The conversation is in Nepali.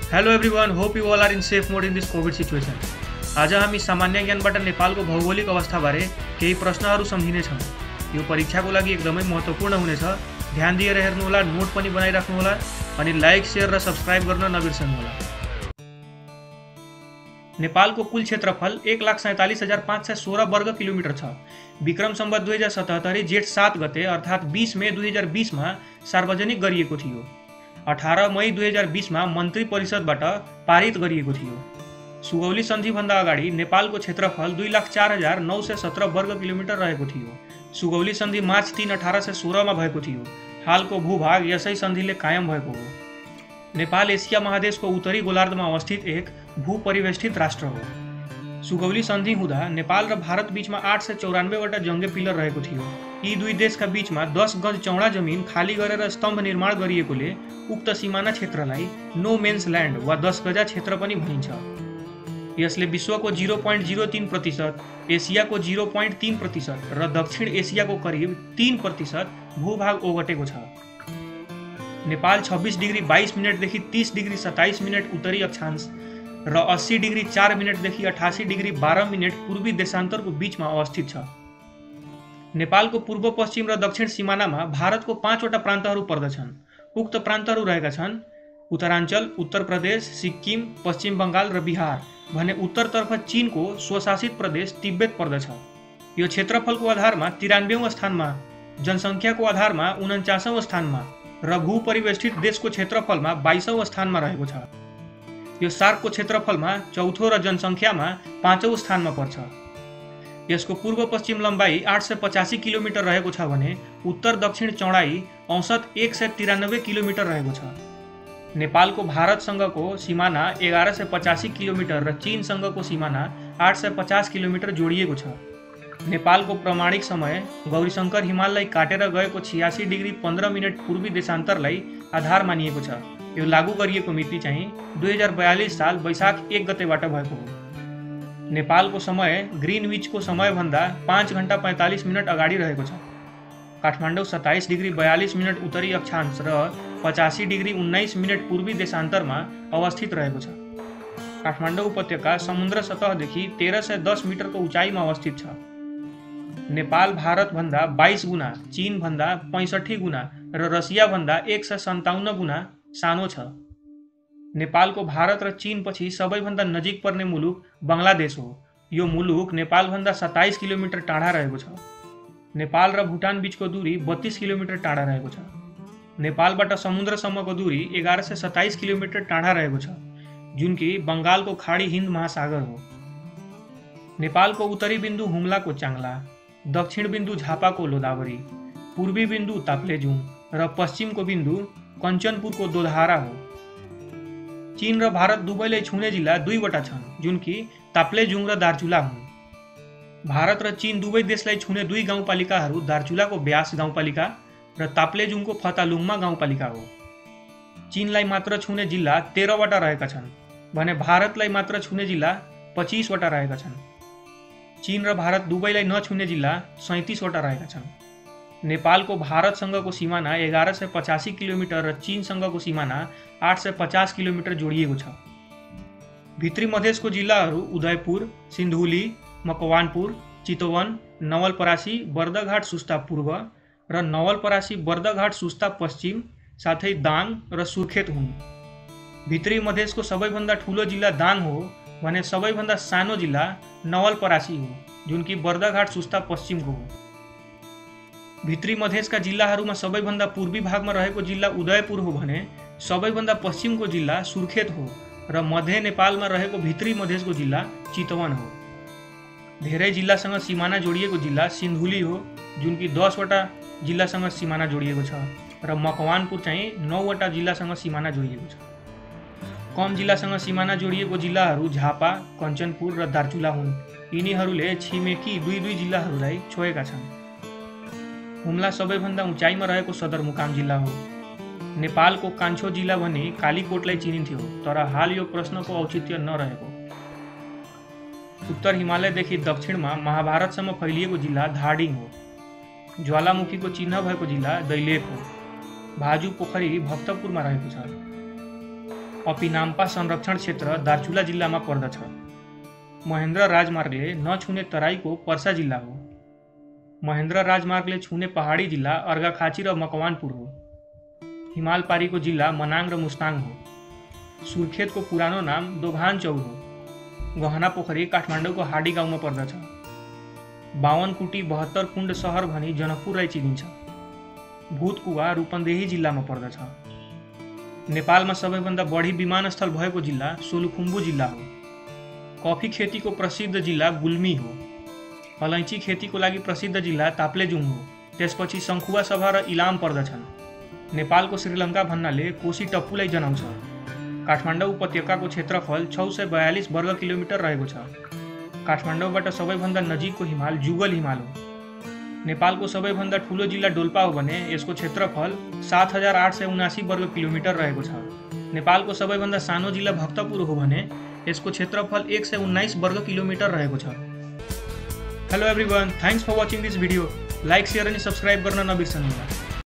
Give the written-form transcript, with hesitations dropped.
Hello everyone, hope you all are in safe mode in this covid situation. आज हामी सामान्य ज्ञानबाट नेपालको भौगोलिक अवस्थाबारे केही प्रश्नहरू सम्झिनेछौँ। यो परीक्षाको लागि एकदमै महत्त्वपूर्ण हुनेछ। ध्यान दिएर हेर्नुहोला, नोट पनि बनाइराख्नुहोला अनि लाइक, शेयर र सब्स्क्राइब गर्न नबिर्सनुहोला। नेपालको कुल क्षेत्रफल 1,47,516 वर्ग किलोमिटर छ। विक्रम सम्वत 2077 जेठ 7 गते अर्थात् 20 मे 2020 मा सार्वजनिक गरिएको थियो। 18 मई 2020 मा मन्त्री परिषदबाट पारित गरिएको थियो। सुगौली सन्धिभन्दा अगाडि नेपालको क्षेत्रफल 2,04,917 वर्ग किलोमिटर रहेको थियो। सुगौली सन्धि मार्च 3, 1816 मा भएको थियो। हालको भूभाग यसै सन्धिले कायम भएको हो। नेपाल एसिया महादेशको उत्तरी गोलार्धमा अवस्थित एक भूपरिवेष्टित राष्ट्र हो। सुगौली सन्धि हुँदा नेपाल र भारत बीचमा 894 वटा जङ्गे पिलर रहेको थियो। यी दुई देशका बीचमा 10 गज चौडा जमिन खाली गरेर स्तम्भ निर्माण गरिएकोले उक्त सिमाना क्षेत्रलाई नो मेन्स ल्यान्ड वा 10 गजा क्षेत्र पनि भनिन्छ। यसले विश्वको 0.03%, एसियाको 0.3% र दक्षिण एसियाको करिब 3% भूभाग ओगटेको छ। नेपाल 26 डिग्री 22 मिनटदेखि 30 डिग्री 27 मिनट उत्तरी अक्षांश र 80 डिग्री 4 मिनटदेखि 88 डिग्री 12 मिनट पूर्वी देशान्तरको बीचमा अवस्थित छ। नेपालको पूर्व, पश्चिम र दक्षिण सिमानामा भारतको 5 वटा प्रान्तहरू पर्दछन्। उक्त प्रान्तहरू रहेका छन् उत्तराञ्चल, उत्तर प्रदेश, सिक्किम, पश्चिम बङ्गाल र बिहार भने उत्तरतर्फ चीनको स्वशासित प्रदेश तिब्बत पर्दछ। यो क्षेत्रफलको आधारमा 93औं स्थानमा, जनसङ्ख्याको आधारमा 49औं स्थानमा र भूपरिवेष्टित देशको क्षेत्रफलमा 22औं स्थानमा रहेको छ। यो सार्कको क्षेत्रफलमा चौथो र जनसङ्ख्यामा 5औं स्थानमा पर्छ। यसको पूर्व पश्चिम लम्बाइ 885 किलोमिटर रहेको छ भने उत्तर दक्षिण चौडाइ औसत 193 किलोमिटर रहेको छ। नेपालको भारतसँगको सिमाना 1185 किलोमिटर र चीनसँगको सिमाना 850 किलोमिटर जोडिएको छ। नेपालको प्रमाणिक समय गौरीशङ्कर हिमाललाई काटेर गएको 86 डिग्री 15 मिनट पूर्वी देशान्तरलाई आधार मानिएको छ। यो लागू गरिएको मिति चाहिँ 2042 साल वैशाख 1 गतेबाट भएको हो। नेपालको समय ग्रिनविचको समयभन्दा 5 घण्टा 45 मिनट अगाडि रहेको छ। काठमाडौँ 27 डिग्री 42 मिनट उत्तरी अक्षांश र 85 डिग्री 19 मिनट पूर्वी देशान्तरमा अवस्थित रहेको छ। काठमाडौँ उपत्यका समुद्र सतहदेखि 1310 मिटरको उचाइमा अवस्थित छ। नेपाल भारतभन्दा 22 गुणा, चीनभन्दा 65 गुणा र रसियाभन्दा 157 गुणा सानो छ। नेपालको भारत र चीनपछि सबैभन्दा नजिक पर्ने मुलुक बङ्गलादेश हो। यो मुलुक नेपालभन्दा 27 किलोमिटर टाढा रहेको छ। नेपाल र भुटान बीचको दूरी 32 किलोमिटर टाढा रहेको छ। नेपालबाट समुद्रसम्मको दूरी 1127 किलोमिटर टाढा रहेको छ, जुन कि बङ्गालको खाडी हिन्द महासागर हो। नेपालको उत्तरी बिन्दु हुम्लाको चाङ्ला, दक्षिण बिन्दु झापाको लोदावरी, पूर्वी बिन्दु ताप्लेजुङ र पश्चिमको बिन्दु कञ्चनपुरको दोधारा हो। चीन र भारत दुवैलाई छुने जिल्ला 2 वटा छन्, जुन कि ताप्लेजुङ र दार्चुला हुन्। भारत र चीन दुवै देशलाई छुने 2 गाउँपालिकाहरू दार्चुलाको ब्यास गाउँपालिका र ताप्लेजुङको फतालुङमा गाउँपालिका हो। चीनलाई मात्र छुने जिल्ला 13 वटा रहेका छन् भने भारतलाई मात्र छुने जिल्ला 25 वटा रहेका छन्। चीन र भारत दुवैलाई नछुने जिल्ला 37 वटा रहेका छन्। नेपालको भारतसँगको सिमाना 1185 किलोमिटर र चीनसँगको सिमाना 850 किलोमिटर जोडिएको छ। भित्री मधेसको जिल्लाहरू उदयपुर, सिन्धुली, मकवानपुर, चितवन, नवलपरासी, बर्दघाट सुस्ता पूर्व र नवलपरासी बर्दघाट सुस्ता पश्चिम साथै दाङ र सुर्खेत हुन्। भित्री मधेसको सबैभन्दा ठुलो जिल्ला दाङ हो भने सबैभन्दा सानो जिल्ला नवलपरासी हो, जुन कि बर्दघाट सुस्ता पश्चिमको हो। भित्री मधेसका जिल्लाहरूमा सबैभन्दा पूर्वी भागमा रहेको जिल्ला उदयपुर हो भने सबैभन्दा पश्चिमको जिल्ला सुर्खेत हो र मध्य नेपालमा रहेको भित्री मधेसको जिल्ला चितवन हो। धेरै जिल्लासँग सिमाना जोडिएको जिल्ला सिन्धुली हो, जुन कि 10 वटा जिल्लासँग सिमाना जोडिएको छ र मकवानपुर चाहिँ 9 वटा जिल्लासँग सिमाना जोडिएको छ। कम जिल्लासँग सिमाना जोडिएको जिल्लाहरू झापा, कञ्चनपुर र दार्चुला हुन्। यिनीहरूले छिमेकी 2 जिल्लाहरूलाई छोएका छन्। हुम्ला सबैभन्दा उचाइमा रहेको सदरमुकाम जिल्ला हो। नेपालको कान्छो जिल्ला भने कालीकोटलाई चिनिन्थ्यो, तर हाल यो प्रश्नको औचित्य नरहेको। उत्तर हिमालयदेखि दक्षिणमा महाभारतसम्म फैलिएको जिल्ला धादिङ हो। ज्वालामुखीको चिन्ह भएको जिल्ला दैलेख हो। भाजु पोखरी भक्तपुरमा रहेको छ। अपिनाम्पा संरक्षण क्षेत्र दार्चुला जिल्लामा पर्दछ। महेन्द्र राजमार्गले नछुने तराईको पर्सा जिल्ला हो। महेन्द्र राजमार्गले छुने पहाडी जिल्ला अर्घाखाँची र मकवानपुर हो। हिमालपारीको जिल्ला मनाङ र मुस्ताङ हो। सुर्खेतको पुरानो नाम दोभान चौर हो। गहना पोखरी काठमाडौँको हाडी गाउँमा पर्दछ। 52 कुटी 72 कुण्ड सहर भनी जनकपुरलाई चिनिन्छ। भूतकुवा रूपन्देही जिल्लामा पर्दछ। नेपालमा सबैभन्दा बढी विमानस्थल भएको जिल्ला सोलुखुम्बु जिल्ला हो। कफी खेतीको प्रसिद्ध जिल्ला गुल्मी हो। अलैँची खेतीको लागि प्रसिद्ध जिल्ला ताप्लेजुङ हो। त्यसपछि सङ्खुवा सभा र इलाम पर्दछन्। नेपालको श्रीलङ्का भन्नाले कोशी टप्पुलाई जनाउँछ। काठमाडौँ उपत्यकाको क्षेत्रफल 642 वर्ग किलोमिटर रहेको छ। काठमाडौँबाट सबैभन्दा नजिकको हिमाल जुगल हिमाल हो। नेपालको सबैभन्दा ठुलो जिल्ला डोल्पा हो भने यसको क्षेत्रफल 7879 वर्ग किलोमिटर रहेको छ। नेपालको सबैभन्दा सानो जिल्ला भक्तपुर हो भने यसको क्षेत्रफल 119 वर्ग किलोमिटर रहेको छ। Hello everyone, thanks for watching this video. Like, share अनि सब्सक्राइब गर्न नबिर्सनुहोला।